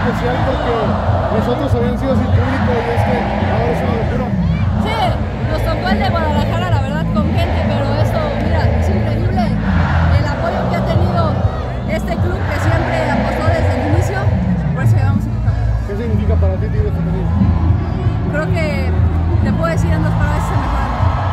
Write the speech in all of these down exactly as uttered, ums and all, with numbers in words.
especial porque nosotros habían sido sin público y es que ahora es una locura. Sí, nos tocó el de Guadalajara, la verdad, con gente, pero esto, mira, es increíble el apoyo que ha tenido este club que siempre apostó desde el inicio, por eso llevamos a equipo. ¿Qué significa para ti Tigres femenil? Creo que te puedo decir en dos palabras se mejoran.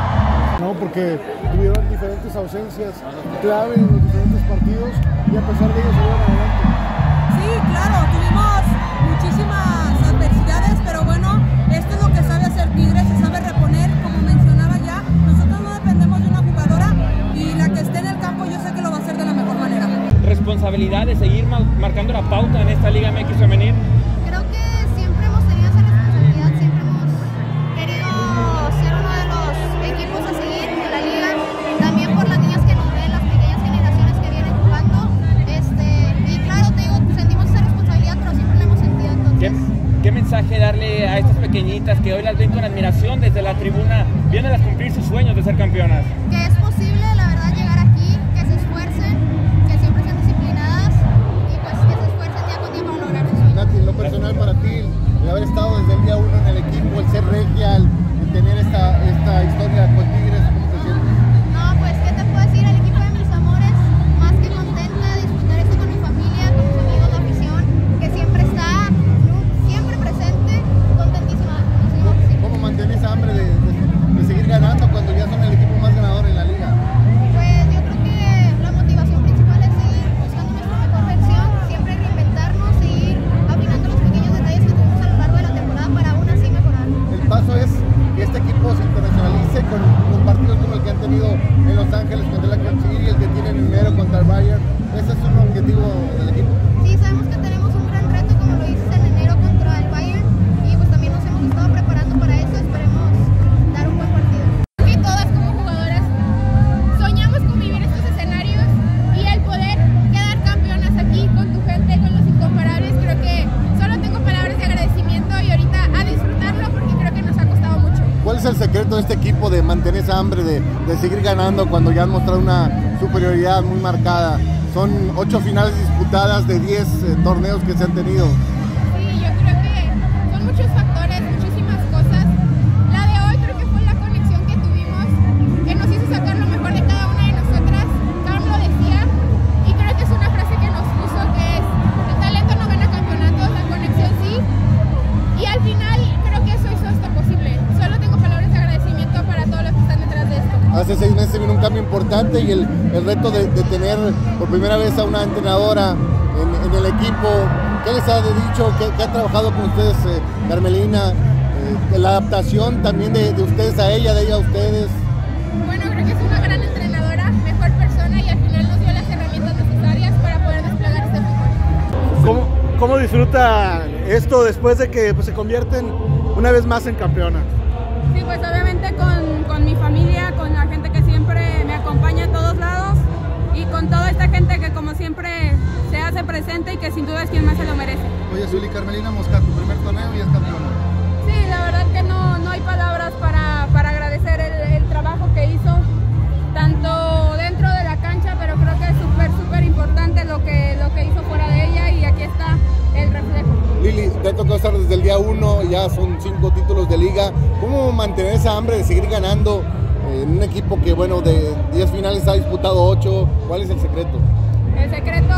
No, porque tuvieron diferentes ausencias clave en los diferentes partidos y a pesar de ello salieron adelante. Sí, claro, tuvimos muchísimas adversidades, pero bueno, esto es lo que sabe hacer Tigres, se sabe reponer, como mencionaba ya. Nosotros no dependemos de una jugadora y la que esté en el campo yo sé que lo va a hacer de la mejor manera. Responsabilidad de seguir marcando la pauta en esta Liga M X femenil. Creo que siempre hemos tenido esa responsabilidad, siempre hemos querido ser uno de los equipos a seguir en la liga, también por las niñas que nos ven, las pequeñas generaciones que vienen jugando, este, y claro, te digo, sentimos esa responsabilidad, pero siempre la hemos sentido. Entonces, ¿Qué, ¿Qué mensaje darle a estas pequeñitas que hoy las ven con admiración desde la tribuna, viéndolas cumplir sus sueños de ser campeonas? que es posible, la verdad, llegar aquí, que se esfuercen, que siempre sean disciplinadas y pues que se esfuercen día con día para lograr sus sueños. Nati, en lo personal para ti, el haber estado desde el día uno en el equipo, el ser regia, el, el tener esta, esta historia con Tigres, ¿cómo te sientes? No, pues, ¿qué te puedo decir? El equipo de mis amores, más que contenta de disfrutar esto con mi familia, con mis amigos, la afición, que siempre está, siempre presente, contentísima. No sé cómo decir. ¿Cómo mantener esa hambre de, de, de seguir ganando cuando ya son el equipo más ganador en la liga? Pues yo creo que la motivación principal es seguir buscando nuestra mejor versión, siempre reinventarnos, seguir afinando los pequeños detalles que tuvimos a lo largo de la temporada para aún así mejorar. El paso es que este equipo se internacionalice con, con partidos como el que han tenido en Los Ángeles contra la Kansas City, el que tienen en enero contra el Bayern. Ese es un objetivo del equipo. Sí, sabemos que tenemos un gran reto, como lo dices, en enero contra el Bayern, y pues también nos hemos estado preparando para eso, esperemos dar un buen partido. Y todas como jugadoras soñamos con vivir estos escenarios y el poder quedar campeonas aquí con tu gente, con los incomparables. Creo que solo tengo palabras de agradecimiento y ahorita a disfrutarlo porque creo que nos ha costado mucho. ¿Cuál es el secreto de este equipo de mantener esa hambre de, de seguir ganando cuando ya han mostrado una superioridad muy marcada? Son ocho finales disputadas de diez eh, torneos que se han tenido. Sí, yo creo que son muchos factores, muchísimas cosas. La de hoy creo que fue la conexión que tuvimos, que nos hizo sacar lo mejor de cada una de nosotras. Carm lo decía, y creo que es una frase que nos puso, que es: el talento no gana campeonatos, la conexión sí. Y al final creo que eso hizo esto posible. Solo tengo palabras de agradecimiento para todos los que están detrás de esto. Hace seis meses vino un cambio importante y el, el reto de, de tener por primera vez a una entrenadora en, en el equipo. ¿Qué les ha dicho? ¿Qué, qué ha trabajado con ustedes, eh, Carmelina? Eh, la adaptación también de, de ustedes a ella, de ella a ustedes. Bueno, creo que es una gran entrenadora, mejor persona, y al final nos dio las herramientas necesarias para poder desplegar este fútbol. ¿Cómo, cómo disfruta esto después de que pues, se convierten una vez más en campeona? Sí, pues obviamente con, con mi familia, con la gente que siempre me acompaña a todos lados y con toda esta gente que como siempre se hace presente y que sin duda es quien más se lo merece. Oye, Zuli, Carmelina Mosca, tu primer torneo y es campeona. Sí, la verdad que no, no hay palabras para, para agradecer el, el trabajo que hizo, tanto dentro de la cancha, pero creo que es súper, súper importante lo que, lo que hizo fuera de ella y aquí está el reflejo. Lili, te ha tocado estar desde el día uno, ya son cinco títulos de liga. ¿Cómo mantener esa hambre de seguir ganando en un equipo que, bueno, de diez finales ha disputado ocho? ¿Cuál es el secreto? El secreto